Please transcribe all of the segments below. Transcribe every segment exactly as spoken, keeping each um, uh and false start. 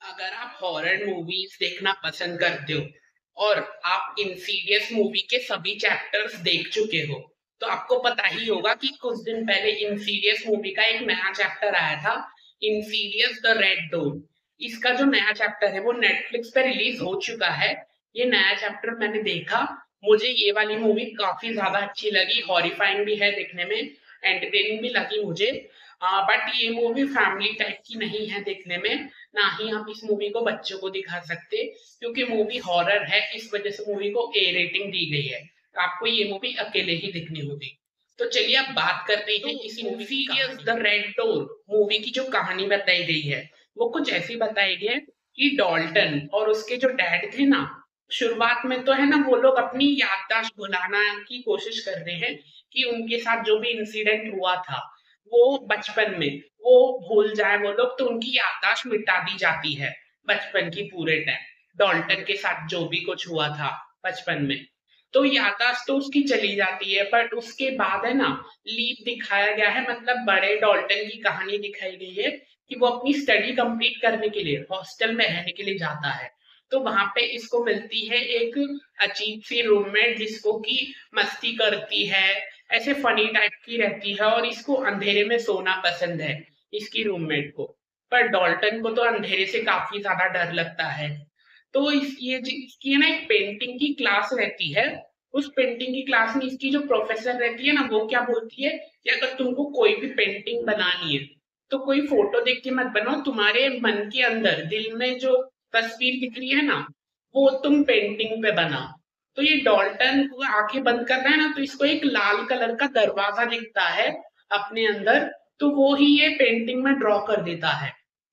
अगर आप horror movies देखना पसंद करते हो और आप इंसीडियस मूवी के सभी चैप्टर्स देख चुके हो, तो आपको पता ही होगा कि कुछ दिन पहले इंसीडियस मूवी का एक नया चैप्टर आया था, इंसीडियस द रेड डोर। इसका जो नया चैप्टर है वो नेटफ्लिक्स पे रिलीज हो चुका है। ये नया चैप्टर मैंने देखा। मुझे ये वाली मूवी काफी ज्यादा अच्छी लगी, हॉरिफाइंग भी है देखने में, एंटरटेनिंग भी लगी मुझे। बट ये मूवी फैमिली टाइप की नहीं है देखने में। ना ही आप इस मूवी को बच्चों को दिखा सकते, क्योंकि मूवी हॉरर है, इस वजह से मूवी को ए रेटिंग दी गई है। तो आपको ये मूवी अकेले ही देखनी होगी। तो चलिए अब बात करते हैं इस movie Insidious the Red Door movie की। जो कहानी बताई गई है वो कुछ ऐसी बताई गई है कि डॉल्टन और उसके जो डैड थे ना, शुरुआत में तो है ना वो लोग अपनी याददाश्त भुलाना की कोशिश कर रहे हैं कि उनके साथ जो भी इंसिडेंट हुआ था वो बचपन में वो भूल जाए वो लोग, तो उनकी याददाश्त मिटा दी जाती है बचपन की पूरे टाइम। डॉल्टन के साथ जो भी कुछ हुआ था बचपन में, तो याददाश्त तो उसकी चली जाती है। बट उसके बाद है ना लीप दिखाया गया है, मतलब बड़े डॉल्टन की कहानी दिखाई गई है कि वो अपनी स्टडी कंप्लीट करने के लिए हॉस्टल में रहने के लिए जाता है। तो वहां पे इसको मिलती है एक अजीब सी रूममेट, जिसको की मस्ती करती है, ऐसे फनी टाइप की रहती है, और इसको अंधेरे में सोना पसंद है इसकी रूममेट को। पर डॉल्टन को तो अंधेरे से काफी ज्यादा डर लगता है। तो इस ये जी- इसकी ना एक पेंटिंग की क्लास रहती है। उस पेंटिंग की क्लास में इसकी जो प्रोफेसर रहती है ना, वो क्या बोलती है कि अगर तुमको कोई भी पेंटिंग बनानी है तो कोई फोटो देख के मत बनाओ, तुम्हारे मन के अंदर दिल में जो तस्वीर दिख रही है ना वो तुम पेंटिंग पे बनाओ। तो ये डॉल्टन को आंखें बंद कर रहा है ना, तो इसको एक लाल कलर का दरवाजा दिखता है अपने अंदर, तो वो ही ये पेंटिंग में ड्रॉ कर देता है।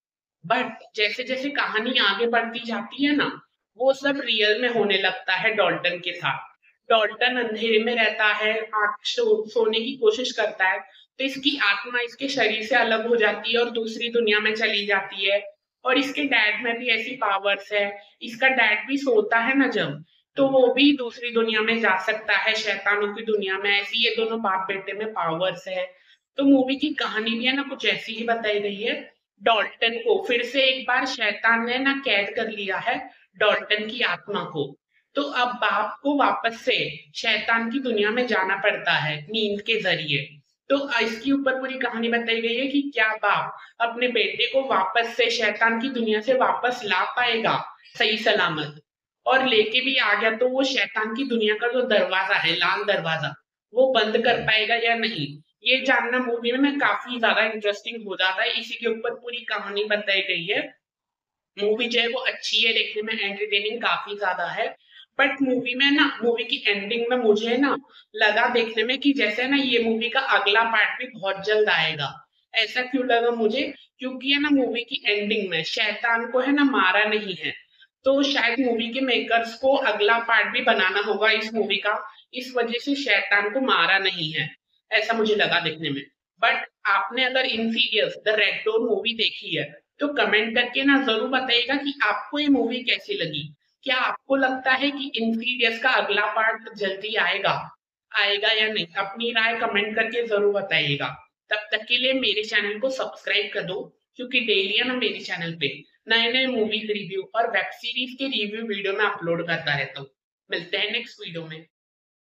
बट जैसे जैसे कहानी आगे बढ़ती जाती है ना, वो सब रियल में होने लगता है डॉल्टन के साथ। डॉल्टन अंधेरे में रहता है, आँख सो, सोने की कोशिश करता है, तो इसकी आत्मा इसके शरीर से अलग हो जाती है और दूसरी दुनिया में चली जाती है। और इसके डैड में भी ऐसी पावर्स है। इसका डैड भी सोता है ना जब, तो वो भी दूसरी दुनिया में जा सकता है, शैतानों की दुनिया में। ऐसी ये दोनों बाप बेटे में पावर्स है। तो मूवी की कहानी भी है ना कुछ ऐसी ही बताई गई है। डॉल्टन को फिर से एक बार शैतान ने ना कैद कर लिया है, डॉल्टन की आत्मा को। तो अब बाप को वापस से शैतान की दुनिया में जाना पड़ता है नींद के जरिए। तो इसके ऊपर पूरी कहानी बताई गई है कि क्या बाप अपने बेटे को वापस से शैतान की दुनिया से वापस ला पाएगा सही सलामत। और लेके भी आ गया तो वो शैतान की दुनिया का जो दरवाजा है, लाल दरवाजा, वो बंद कर पाएगा या नहीं। ये जानना मूवी में काफी ज्यादा इंटरेस्टिंग हो जाता है। इसी के ऊपर पूरी कहानी बताई गई है। मूवी जो है वो अच्छी है, देखने में एंटरटेनिंग काफी ज्यादा है। बट मूवी में ना, मूवी की एंडिंग में मुझे ना लगा देखने में कि जैसे ना ये मूवी का अगला पार्ट भी बहुत जल्द आएगा। ऐसा क्यों लगा मुझे? क्योंकि है ना मूवी की एंडिंग में शैतान को है ना मारा नहीं है। तो शायद मूवी के मेकर्स को अगला पार्ट भी बनाना होगा इस मूवी का, इस वजह से शैतान को मारा नहीं है। ऐसा मुझे लगा देखने में। बट आपने अगर Insidious the Red Door movie देखी है तो कमेंट करके ना जरूर बताइएगा कि आपको ये मूवी कैसी लगी। क्या आपको लगता है कि इंसीडियस का अगला पार्ट जल्दी आएगा आएगा या नहीं? अपनी राय कमेंट करके जरूर बताइएगा। तब तक के लिए मेरे चैनल को सब्सक्राइब कर दो, क्योंकि डेली है ना मेरे चैनल पे नए नए मूवीज रिव्यू और वेब सीरीज के रिव्यू वीडियो में अपलोड करता रहता हूँ। मिलते हैं नेक्स्ट वीडियो में।